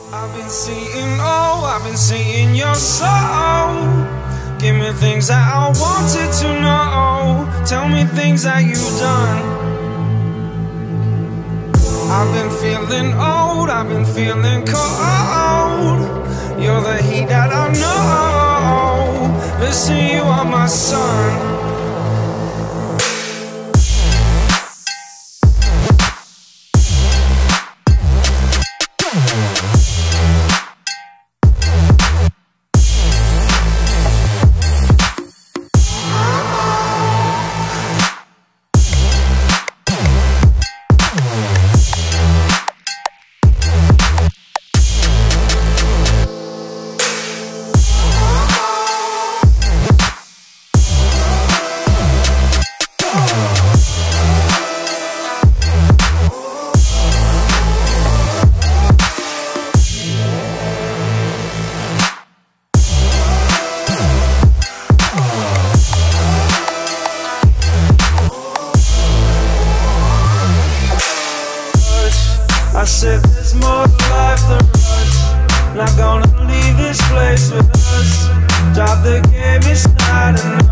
I've been seeing, oh, I've been seeing your soul. Give me things that I wanted to know. Tell me things that you've done. I've been feeling old, I've been feeling cold. You're the heat that I know. Listen, you are my sun. I said there's more to life than rush. Not gonna leave this place with us. Job that gave me not enough.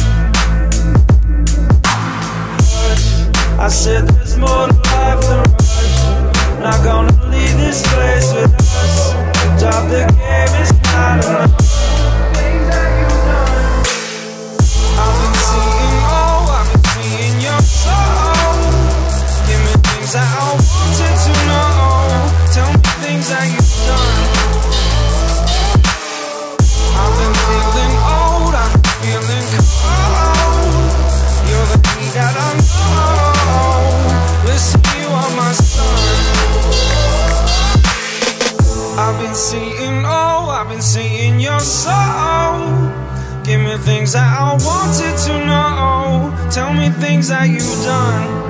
I said there's more to life than rush. Not gonna leave this place with us. Job that gave me not enough. I've been seeing, oh, I've been seeing your soul. Give me things that I wanted to know. Tell me things that you've done. I've been feeling old, I've been feeling cold. You're the heat that I know. Listen, you are my sun. I've been seeing, oh, I've been seeing your soul. Give me things that I wanted to know. Tell me things that you've done.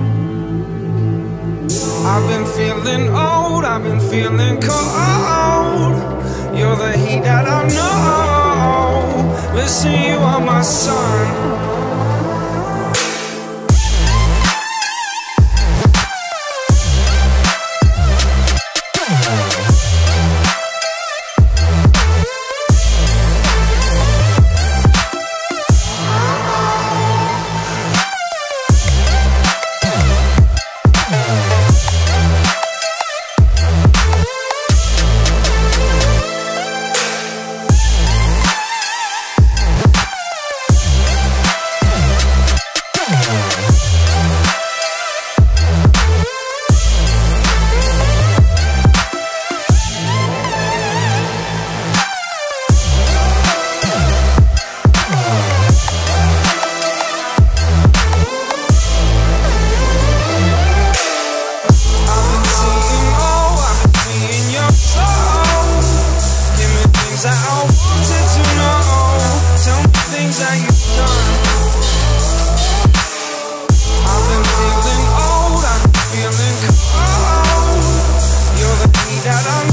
I've been feeling old, I've been feeling cold. You're the heat that I know. Listen, you are my sun. That you've done. I've been feeling old, I've been feeling cold. You're the heat that I